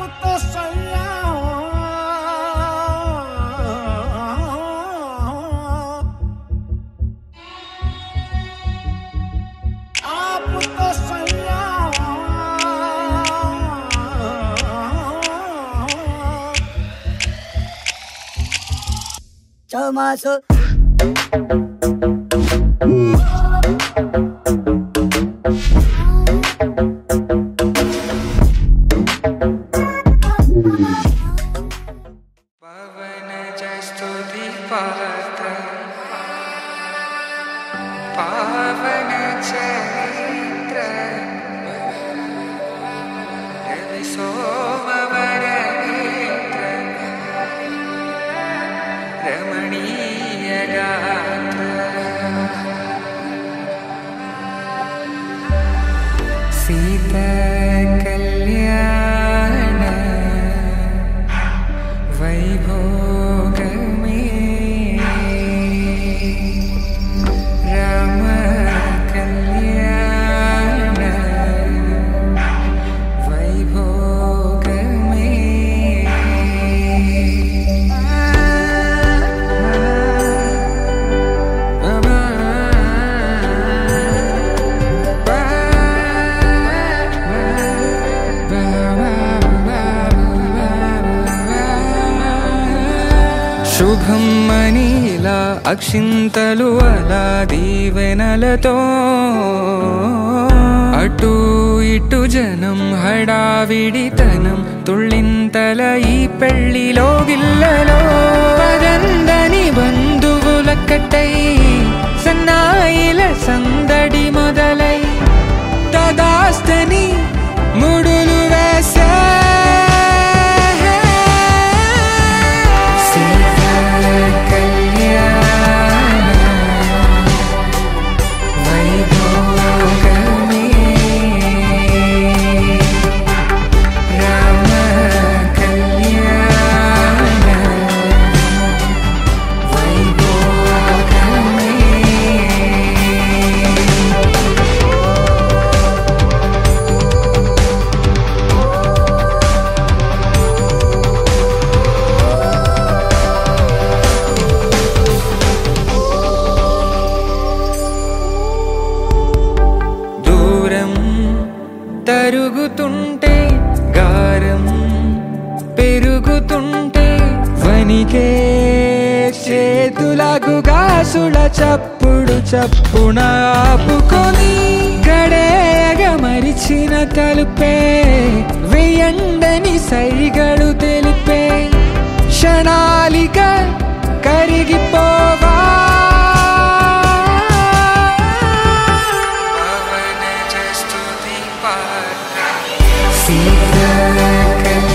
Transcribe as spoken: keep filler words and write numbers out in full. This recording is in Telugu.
Chamaso Pavan jastuti patra Pavan charitra Ravi somavara netra Ramaniya gatra Sita Kalyana Vaibhogame Rama Kalyana Vaibhogame శుభం మనీలా అక్షింతలు అలా దీవెనలతో అటు ఇటు జనం హడావిడితనం తుళ్ళింతల ఈ పెళ్లిలో గిల్లలో పదందని బంధువులక్కటై సన్నాయిల సందడి మొదలై తదాస్తని ముడులు వేసే తరుగుతుంటే గారం పెరుగుతుంటే వనికే చేతులకు గాసుల చప్పుడు చప్పున ఆపుకొని గడేగ మరిచిన తలుపే వేయండని సైగడు తెలిపే క్షణాలిక కరిగిపోవా Sita